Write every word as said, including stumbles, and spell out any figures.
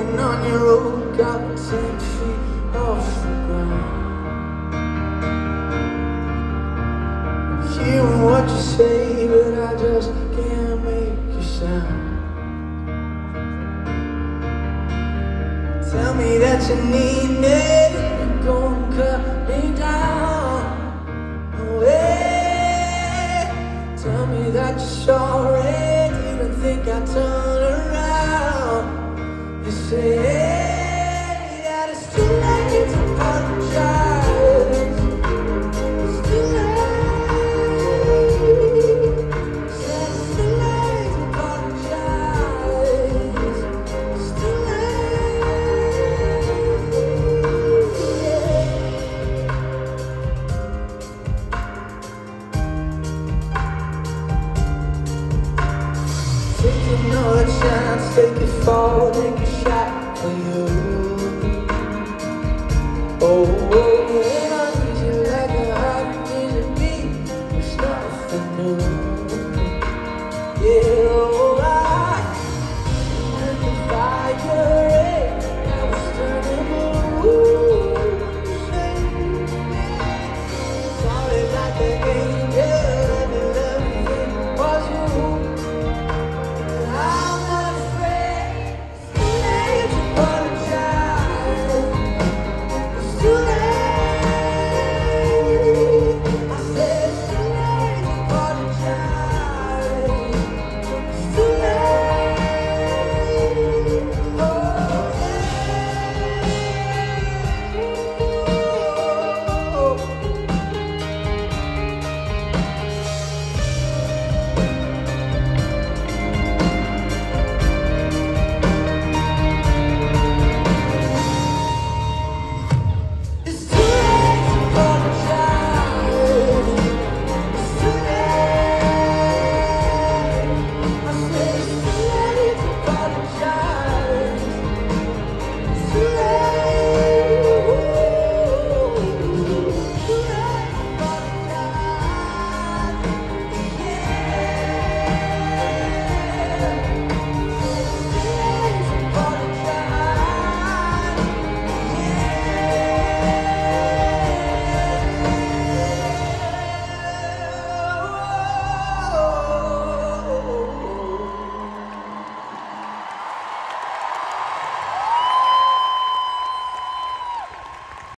Rolling on your road, got ten feet off the ground. Hearing what you say, but I just can't make you sound. Tell me that you need me, you're gonna cut me down. Oh, yeah. Tell me that you're sorry, didn't think I'd turn around. You say